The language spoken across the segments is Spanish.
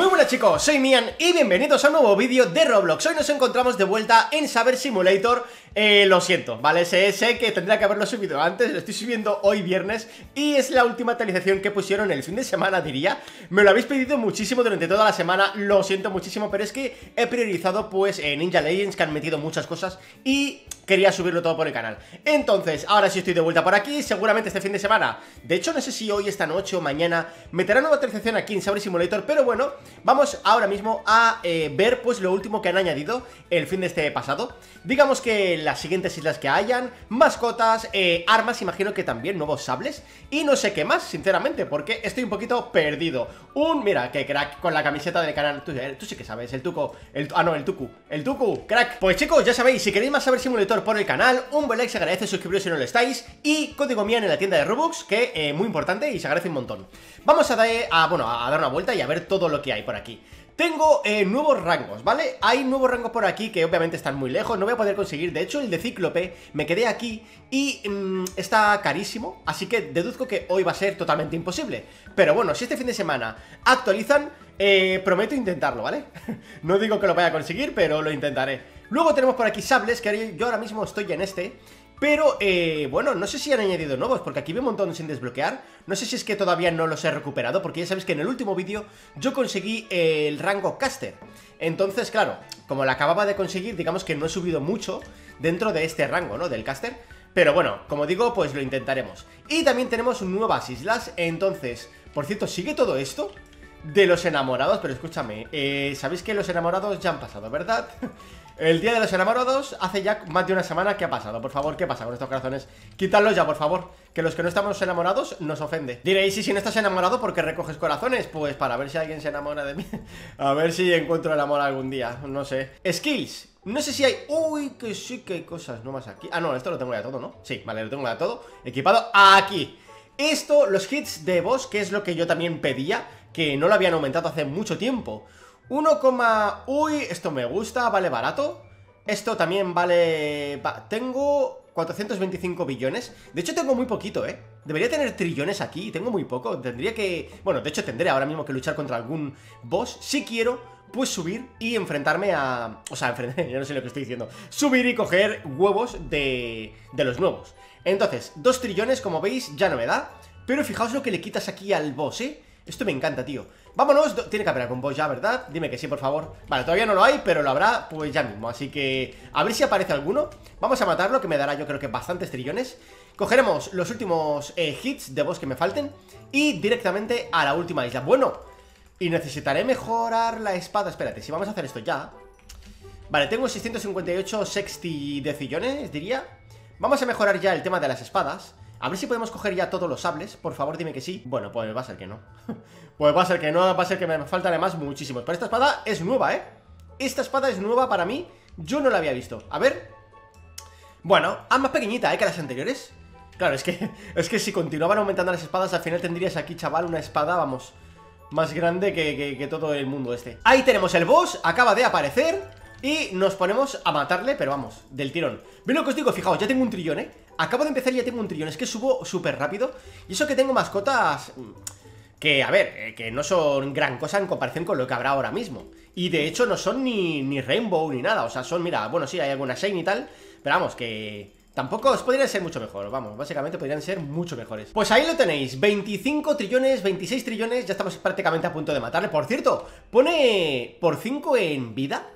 Muy buenas chicos, soy Mian y bienvenidos a un nuevo vídeo de Roblox. Hoy nos encontramos de vuelta en Saber Simulator. Lo siento, ¿vale? Sé que tendría que haberlo subido antes, lo estoy subiendo hoy viernes y es la última actualización que pusieron el fin de semana, diría. Me lo habéis pedido muchísimo durante toda la semana, lo siento muchísimo, pero es que he priorizado pues Ninja Legends, que han metido muchas cosas y quería subirlo todo por el canal. Entonces, ahora sí estoy de vuelta por aquí, seguramente este fin de semana. De hecho, no sé si hoy, esta noche o mañana meterán nueva actualización aquí en Saber Simulator, pero bueno, vamos ahora mismo a ver pues lo último que han añadido el fin de este pasado. Digamos que las siguientes islas que hayan, mascotas, armas, imagino que también nuevos sables y no sé qué más, sinceramente, porque estoy un poquito perdido. Mira, que crack con la camiseta del canal. Tú sí que sabes, el Tuco, el Tucu, crack. Pues chicos, ya sabéis, si queréis más Saber Simulator por el canal, un buen like se agradece, suscribiros si no lo estáis y código Mian en la tienda de Robux, que muy importante y se agradece un montón. Vamos a dar una vuelta y a ver todo lo que hay por aquí. Tengo nuevos rangos, ¿vale? Hay nuevos rangos por aquí que obviamente están muy lejos, no voy a poder conseguir. De hecho, el de Cíclope me quedé aquí y está carísimo, así que deduzco que hoy va a ser totalmente imposible. Pero bueno, si este fin de semana actualizan, prometo intentarlo, ¿vale? No digo que lo vaya a conseguir, pero lo intentaré. Luego tenemos por aquí sables, que yo ahora mismo estoy en este. Pero, bueno, no sé si han añadido nuevos, porque aquí veo un montón sin desbloquear. No sé si es que todavía no los he recuperado, porque ya sabéis que en el último vídeo yo conseguí el rango caster. Entonces, claro, como lo acababa de conseguir, digamos que no he subido mucho dentro de este rango, ¿no? Del caster. Pero bueno, como digo, pues lo intentaremos. Y también tenemos nuevas islas. Entonces, por cierto, ¿sigue todo esto? De los enamorados, pero escúchame, sabéis que los enamorados ya han pasado, ¿verdad? El día de los enamorados hace ya más de una semana que ha pasado. Por favor, ¿qué pasa con estos corazones? Quítadlos ya, por favor, que los que no estamos enamorados nos ofende. Diréis, y si no estás enamorado, ¿por qué recoges corazones? Pues para ver si alguien se enamora de mí. A ver si encuentro el amor algún día, no sé. Skills, no sé si hay... Uy, que sí que hay cosas nuevas aquí. Ah, no, esto lo tengo ya todo, ¿no? Sí, vale, lo tengo ya todo equipado aquí. Esto, los hits de boss, que es lo que yo también pedía, que no lo habían aumentado hace mucho tiempo. 1, uy, esto me gusta, vale barato. Esto también vale... tengo 425 billones. De hecho tengo muy poquito, debería tener trillones aquí y tengo muy poco. Tendría que... Bueno, de hecho tendré ahora mismo que luchar contra algún boss. Si quiero, pues subir y enfrentarme a... O sea, yo no sé lo que estoy diciendo. Subir y coger huevos de los nuevos. Entonces, 2 trillones, como veis, ya no me da. Pero fijaos lo que le quitas aquí al boss, Esto me encanta, tío. Vámonos, tiene que haber algún boss ya, ¿verdad? Dime que sí, por favor. Vale, todavía no lo hay, pero lo habrá pues ya mismo. Así que a ver si aparece alguno. Vamos a matarlo, que me dará yo creo que bastantes trillones. Cogeremos los últimos hits de boss que me falten y directamente a la última isla. Bueno, y necesitaré mejorar la espada. Espérate, si vamos a hacer esto ya. Vale, tengo 658 sextidecillones, diría. Vamos a mejorar ya el tema de las espadas. A ver si podemos coger ya todos los sables. Por favor, dime que sí. Bueno, pues va a ser que no. Pues va a ser que no, va a ser que me faltan además muchísimos. Pero esta espada es nueva, Esta espada es nueva para mí. Yo no la había visto. A ver. Bueno, más pequeñita, que las anteriores. Claro, es que si continuaban aumentando las espadas, al final tendrías aquí, chaval, una espada, vamos, más grande que todo el mundo este. Ahí tenemos el boss, acaba de aparecer. Y nos ponemos a matarle, pero vamos, del tirón. ¿Veis lo que os digo? Fijaos, ya tengo un trillón, Acabo de empezar y ya tengo un trillón. Es que subo súper rápido. Y eso que tengo mascotas que, a ver, que no son gran cosa en comparación con lo que habrá ahora mismo. Y de hecho no son ni Rainbow ni nada. O sea, son, mira, bueno, sí, hay alguna Shine y tal, pero vamos, que tampoco os podrían ser mucho mejor. Vamos, básicamente podrían ser mucho mejores. Pues ahí lo tenéis, 25 trillones, 26 trillones. Ya estamos prácticamente a punto de matarle. Por cierto, pone por 5 en vida.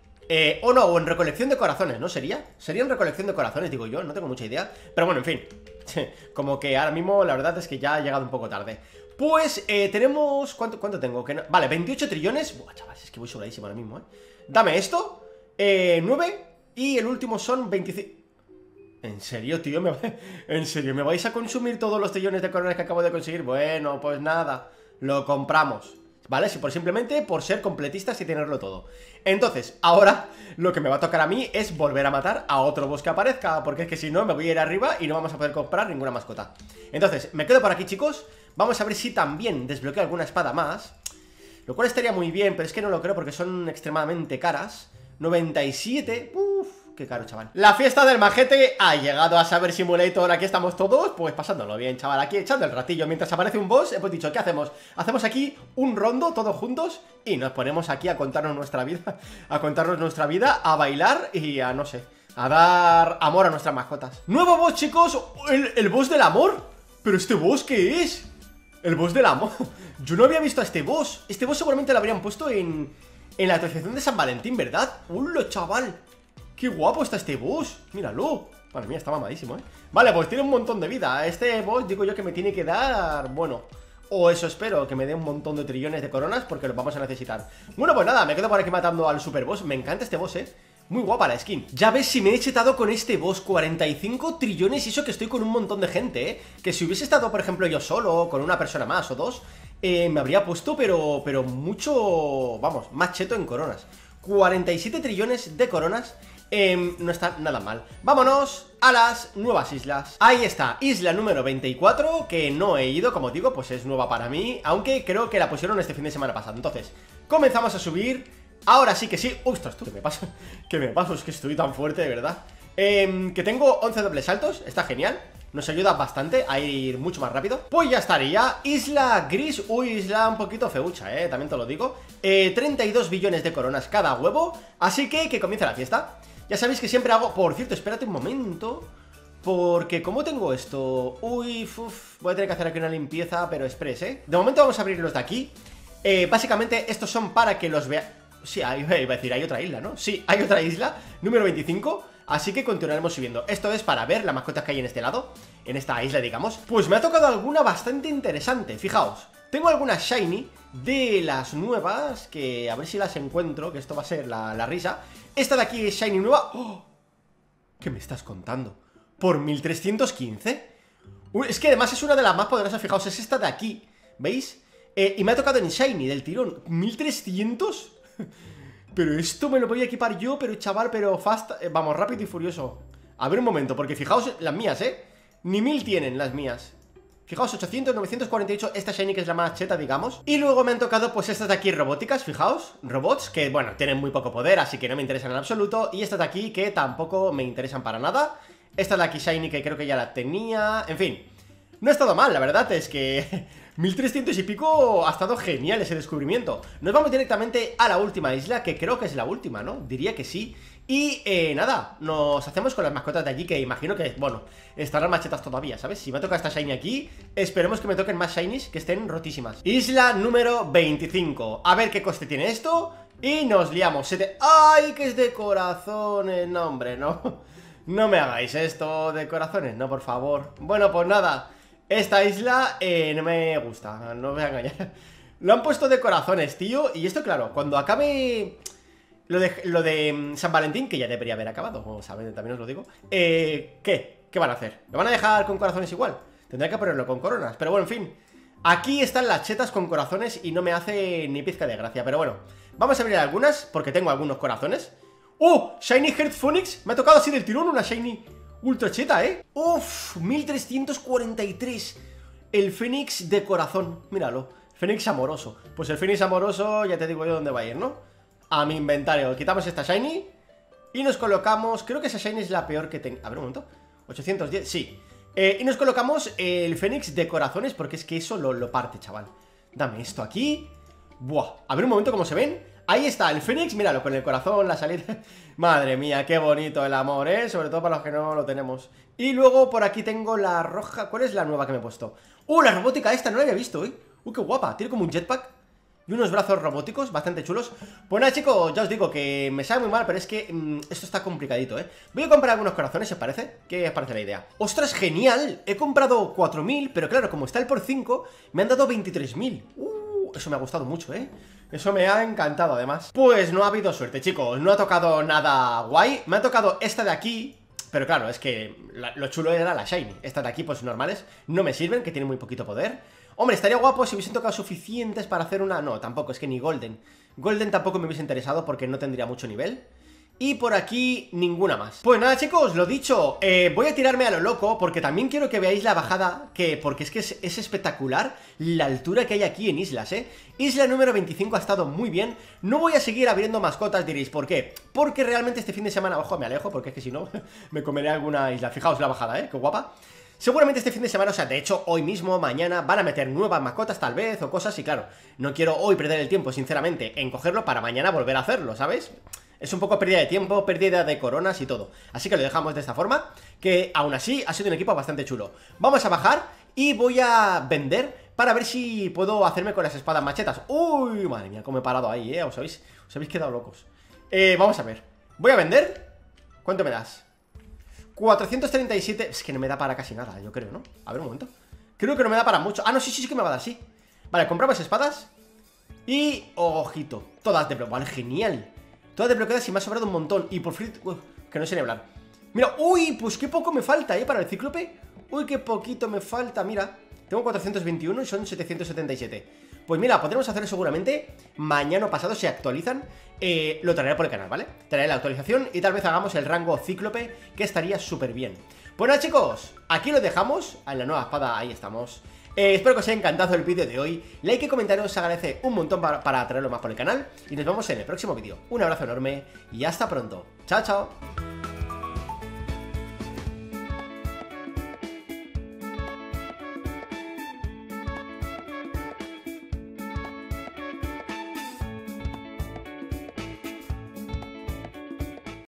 O no, o en recolección de corazones, ¿no? ¿Sería? Sería en recolección de corazones, digo yo, no tengo mucha idea. Pero bueno, en fin, como que ahora mismo la verdad es que ya ha llegado un poco tarde. Pues tenemos... ¿Cuánto tengo? Vale, 28 trillones. Buah, chaval, es que voy sobradísimo ahora mismo, Dame esto, 9. Y el último son 25. ¿En serio, tío? ¿En serio? ¿Me vais a consumir todos los trillones de coronas que acabo de conseguir? Bueno, pues nada, lo compramos, ¿vale? Simplemente por ser completistas y tenerlo todo. Entonces, ahora lo que me va a tocar a mí es volver a matar a otro boss que aparezca, porque es que si no me voy a ir arriba y no vamos a poder comprar ninguna mascota. Entonces, me quedo por aquí, chicos. Vamos a ver si también desbloqueo alguna espada más, lo cual estaría muy bien, pero es que no lo creo porque son extremadamente caras. 97, uff, qué caro, chaval. La fiesta del majete ha llegado a Saber Simulator. Aquí estamos todos, pues pasándolo bien, chaval. Aquí echando el ratillo. Mientras aparece un boss, hemos dicho, ¿qué hacemos? Hacemos aquí un rondo todos juntos y nos ponemos aquí a contarnos nuestra vida. A contarnos nuestra vida, a bailar y a, no sé, a dar amor a nuestras mascotas. Nuevo boss, chicos, el boss del amor. ¿Pero este boss qué es? El boss del amor. Yo no había visto a este boss. Este boss seguramente lo habrían puesto en la actualización de San Valentín, ¿verdad? ¡Hola, chaval! ¡Qué guapo está este boss! ¡Míralo! Madre mía, está mamadísimo, ¿eh? Vale, pues tiene un montón de vida. Este boss digo yo que me tiene que dar... Bueno, o eso espero, que me dé un montón de trillones de coronas porque los vamos a necesitar. Bueno, pues nada, me quedo por aquí matando al super boss. Me encanta este boss, ¿eh? Muy guapa la skin. Ya ves si me he chetado con este boss 45 trillones y eso que estoy con un montón de gente, ¿eh? Que si hubiese estado, por ejemplo, yo solo, con una persona más o dos, me habría puesto, pero mucho, vamos, más cheto en coronas. 47 trillones de coronas, no está nada mal. Vámonos a las nuevas islas. Ahí está, isla número 24, que no he ido, como digo, pues es nueva para mí, aunque creo que la pusieron este fin de semana pasado. Entonces, comenzamos a subir. Ahora sí que sí. ¡Ostras, tú! ¿Qué me pasa? ¿Qué me pasa? Es que estoy tan fuerte, de verdad. Que tengo 11 dobles saltos. Está genial. Nos ayuda bastante a ir mucho más rápido. Pues ya estaría. Isla gris. Uy, isla un poquito feucha, también te lo digo. 32 billones de coronas cada huevo. Así que comience la fiesta. Ya sabéis que siempre hago... Por cierto, espérate un momento. Porque, ¿cómo tengo esto? Uy, voy a tener que hacer aquí una limpieza, pero express, De momento vamos a abrir los de aquí. Básicamente, estos son para que los vea... Sí, iba a decir, hay otra isla, ¿no? Sí, hay otra isla, número 25. Así que continuaremos subiendo. Esto es para ver las mascotas que hay en este lado, en esta isla, digamos. Pues me ha tocado alguna bastante interesante. Fijaos, tengo algunas shiny de las nuevas, que a ver si las encuentro, que esto va a ser la risa. Esta de aquí es shiny nueva. ¡Oh! ¿Qué me estás contando? ¿Por 1315? Es que además es una de las más poderosas, fijaos, es esta de aquí, ¿veis? Y me ha tocado en shiny del tirón. ¿1300? Pero esto me lo voy a equipar yo, pero chaval, pero fast, vamos, rápido y furioso. A ver un momento, porque fijaos las mías, ni 1000 tienen las mías. Fijaos, 800, 948, esta shiny que es la más cheta, digamos. Y luego me han tocado pues estas de aquí robóticas, fijaos, robots, que bueno, tienen muy poco poder, así que no me interesan en absoluto. Y estas de aquí que tampoco me interesan para nada. Esta de aquí shiny que creo que ya la tenía, en fin. No ha estado mal, la verdad es que 1300 y pico ha estado genial ese descubrimiento. Nos vamos directamente a la última isla, que creo que es la última, ¿no? Diría que sí. Y nada, nos hacemos con las mascotas de allí, que imagino que, bueno, estarán machetas todavía, ¿sabes? Si me toca esta shiny aquí, esperemos que me toquen más shinies que estén rotísimas. Isla número 25. A ver qué coste tiene esto. Y nos liamos. ¡Ay, que es de corazones! No, hombre, no. No me hagáis esto de corazones, no, por favor. Bueno, pues nada. Esta isla no me gusta, no me voy a engañar. Lo han puesto de corazones, tío. Y esto, claro, cuando acabe lo de San Valentín, que ya debería haber acabado, como saben, también os lo digo. ¿Qué van a hacer? ¿Lo van a dejar con corazones igual? Tendré que ponerlo con coronas, pero bueno, en fin. Aquí están las chetas con corazones y no me hace ni pizca de gracia. Pero bueno, vamos a abrir algunas, porque tengo algunos corazones. ¡Oh! Shiny Heart Phoenix. Me ha tocado así del tirón una shiny ultra cheta, ¡Uf! 1343. El Fénix de corazón. Míralo. Fénix amoroso. Pues el Fénix amoroso, ya te digo yo dónde va a ir, ¿no? A mi inventario. Quitamos esta shiny y nos colocamos... Creo que esa shiny es la peor que tengo. A ver un momento. 810, sí. Y nos colocamos el Fénix de corazones, porque es que eso lo parte, chaval. Dame esto aquí. Buah. A ver un momento cómo se ven. Ahí está, el Fénix, míralo, con el corazón, la salida. Madre mía, qué bonito el amor, sobre todo para los que no lo tenemos. Y luego por aquí tengo la roja. ¿Cuál es la nueva que me he puesto? La robótica esta, no la había visto, qué guapa, tiene como un jetpack y unos brazos robóticos bastante chulos. Pues nada, chicos, ya os digo que me sabe muy mal, pero es que esto está complicadito, Voy a comprar algunos corazones, ¿os parece? ¿Qué os parece la idea? ¡Ostras, genial! He comprado 4000, pero claro, como está el por 5, me han dado 23000. Eso me ha gustado mucho, Eso me ha encantado, además. Pues no ha habido suerte, chicos. No ha tocado nada guay. Me ha tocado esta de aquí. Pero claro, es que lo chulo era la shiny. Estas de aquí, pues normales, no me sirven, que tienen muy poquito poder. Hombre, estaría guapo si hubiesen tocado suficientes para hacer una... No, tampoco, es que ni Golden. Golden tampoco me hubiese interesado porque no tendría mucho nivel. Y por aquí ninguna más. Pues nada, chicos, lo dicho, voy a tirarme a lo loco, porque también quiero que veáis la bajada, porque es que es espectacular la altura que hay aquí en islas, Isla número 25 ha estado muy bien. No voy a seguir abriendo mascotas, diréis, ¿por qué? Porque realmente este fin de semana, ojo, me alejo, porque es que si no, me comeré alguna isla. Fijaos la bajada, qué guapa. Seguramente este fin de semana, o sea, de hecho, hoy mismo, mañana, van a meter nuevas mascotas tal vez, o cosas, y claro, no quiero hoy perder el tiempo, sinceramente, en cogerlo para mañana volver a hacerlo, ¿sabes? Es un poco pérdida de tiempo, pérdida de coronas y todo. Así que lo dejamos de esta forma, que aún así ha sido un equipo bastante chulo. Vamos a bajar y voy a vender para ver si puedo hacerme con las espadas machetas. Uy, madre mía, cómo he parado ahí, os habéis quedado locos. Vamos a ver, voy a vender. ¿Cuánto me das? 437, es que no me da para casi nada, yo creo, ¿no? A ver, un momento. Creo que no me da para mucho. Ah, no, sí que me va a dar, sí. Vale, compramos espadas. Y, ojito, todas de bloque, vale, genial. Todas desbloqueadas y me ha sobrado un montón. Y por fin, que no sé ni hablar. Mira, uy, pues qué poco me falta, para el cíclope. Uy, qué poquito me falta, mira. Tengo 421 y son 777. Pues mira, podremos hacerlo seguramente. Mañana o pasado se actualizan. Lo traeré por el canal, ¿vale? Traeré la actualización y tal vez hagamos el rango cíclope, que estaría súper bien. Pues nada, chicos, aquí lo dejamos. En la nueva espada, ahí estamos. Espero que os haya encantado el vídeo de hoy. Like y comentario os agradece un montón para traerlo más por el canal. Y nos vemos en el próximo vídeo. Un abrazo enorme y hasta pronto. Chao, chao.